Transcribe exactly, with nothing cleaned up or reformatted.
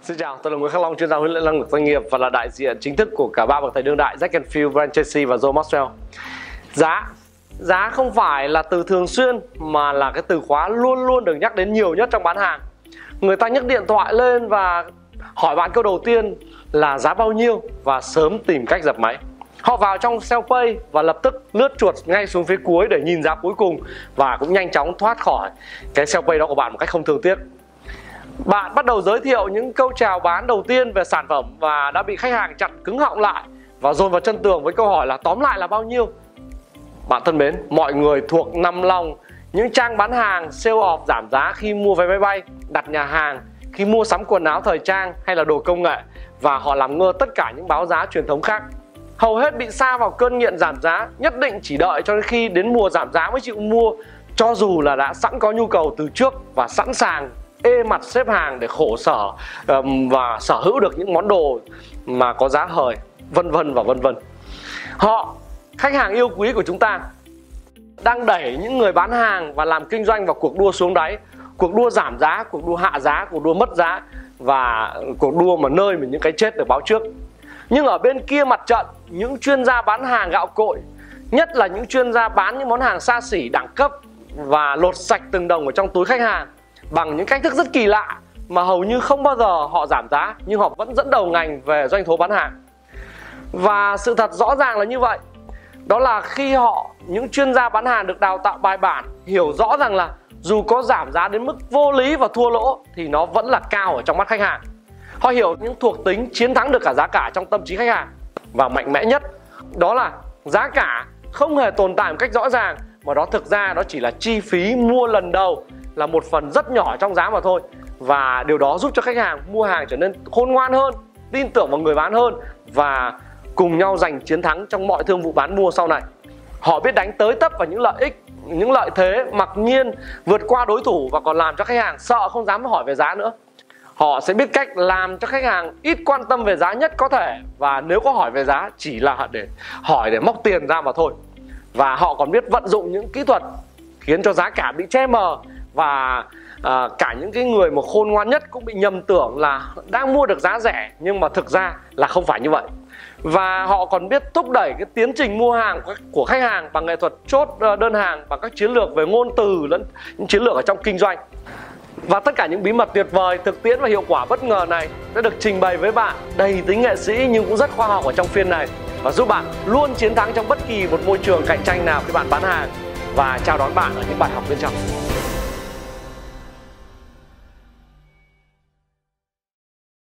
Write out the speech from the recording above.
Xin chào, tôi là Nguyễn Khắc Long, chuyên gia huấn luyện năng lực doanh nghiệp và là đại diện chính thức của cả ba bậc thầy đương đại Jack and Phil, Brian Tracy và Joe Maxwell. Giá Giá không phải là từ thường xuyên mà là cái từ khóa luôn luôn được nhắc đến nhiều nhất trong bán hàng. Người ta nhấc điện thoại lên và hỏi bạn câu đầu tiên là giá bao nhiêu và sớm tìm cách dập máy. Họ vào trong Selfpay và lập tức lướt chuột ngay xuống phía cuối để nhìn giá cuối cùng và cũng nhanh chóng thoát khỏi cái Selfpay đó của bạn một cách không thương tiếc. Bạn bắt đầu giới thiệu những câu chào bán đầu tiên về sản phẩm và đã bị khách hàng chặn cứng họng lại và dồn vào chân tường với câu hỏi là tóm lại là bao nhiêu. Bạn thân mến, mọi người thuộc nằm lòng những trang bán hàng sale off giảm giá khi mua vé máy bay, đặt nhà hàng, khi mua sắm quần áo thời trang hay là đồ công nghệ, và họ làm ngơ tất cả những báo giá truyền thống khác. Hầu hết bị sa vào cơn nghiện giảm giá, nhất định chỉ đợi cho đến khi đến mùa giảm giá mới chịu mua, cho dù là đã sẵn có nhu cầu từ trước và sẵn sàng ê mặt xếp hàng để khổ sở um, và sở hữu được những món đồ mà có giá hời, vân vân và vân vân. Họ, khách hàng yêu quý của chúng ta, đang đẩy những người bán hàng và làm kinh doanh vào cuộc đua xuống đáy, cuộc đua giảm giá, cuộc đua hạ giá, cuộc đua mất giá và cuộc đua mà nơi mà những cái chết được báo trước. Nhưng ở bên kia mặt trận, những chuyên gia bán hàng gạo cội, nhất là những chuyên gia bán những món hàng xa xỉ đẳng cấp và lột sạch từng đồng ở trong túi khách hàng bằng những cách thức rất kỳ lạ mà hầu như không bao giờ họ giảm giá, nhưng họ vẫn dẫn đầu ngành về doanh số bán hàng. Và sự thật rõ ràng là như vậy. Đó là khi họ, những chuyên gia bán hàng được đào tạo bài bản, hiểu rõ rằng là dù có giảm giá đến mức vô lý và thua lỗ thì nó vẫn là cao ở trong mắt khách hàng. Họ hiểu những thuộc tính chiến thắng được cả giá cả trong tâm trí khách hàng. Và mạnh mẽ nhất, đó là giá cả không hề tồn tại một cách rõ ràng, mà đó thực ra đó chỉ là chi phí mua lần đầu, là một phần rất nhỏ trong giá mà thôi. Và điều đó giúp cho khách hàng mua hàng trở nên khôn ngoan hơn, tin tưởng vào người bán hơn và cùng nhau giành chiến thắng trong mọi thương vụ bán mua sau này. Họ biết đánh tới tấp vào những lợi ích, những lợi thế mặc nhiên vượt qua đối thủ và còn làm cho khách hàng sợ không dám hỏi về giá nữa. Họ sẽ biết cách làm cho khách hàng ít quan tâm về giá nhất có thể, và nếu có hỏi về giá chỉ là để hỏi để móc tiền ra mà thôi. Và họ còn biết vận dụng những kỹ thuật khiến cho giá cả bị che mờ, và à, cả những cái người mà khôn ngoan nhất cũng bị nhầm tưởng là đang mua được giá rẻ, nhưng mà thực ra là không phải như vậy. Và họ còn biết thúc đẩy cái tiến trình mua hàng của khách hàng bằng nghệ thuật chốt đơn hàng, bằng các chiến lược về ngôn từ lẫn những chiến lược ở trong kinh doanh. Và tất cả những bí mật tuyệt vời, thực tiễn và hiệu quả bất ngờ này đã được trình bày với bạn đầy tính nghệ sĩ nhưng cũng rất khoa học ở trong phiên này, và giúp bạn luôn chiến thắng trong bất kỳ một môi trường cạnh tranh nào khi bạn bán hàng, và chào đón bạn ở những bài học bên trong.